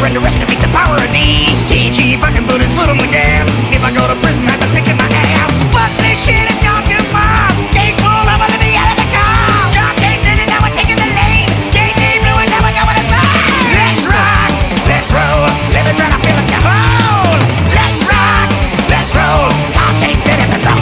underestimate the power of D. Kage, fucking put his foot on the gas. If I go to prison, I have to pick in my ass. Fuck this shit, it's gone too far. Gage pulled over, let me out of the car. John chasing and now we're taking the lane. Gage blue and now we're going to side. Let's rock, let's roll. Let me try to feel like a hole. Let's rock, let's roll. I'll take it in the drum.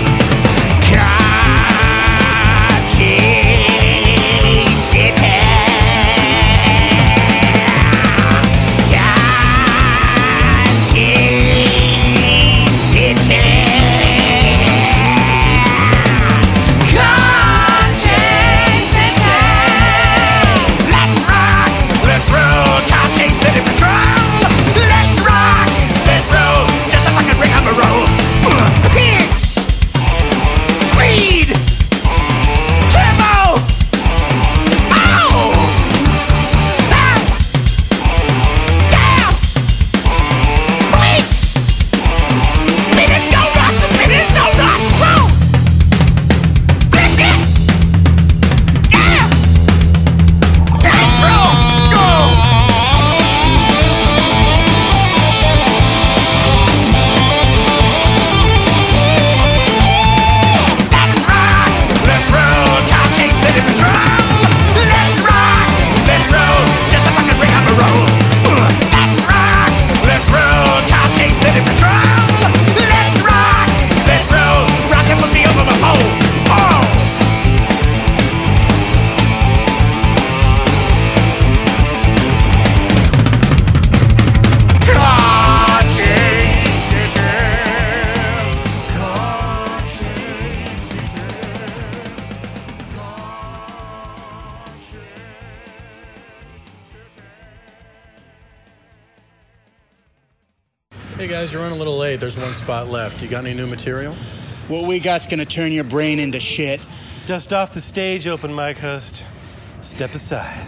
Hey guys, you're running a little late. There's one spot left. You got any new material? What we got's gonna turn your brain into shit. Dust off the stage, open mic host. Step aside.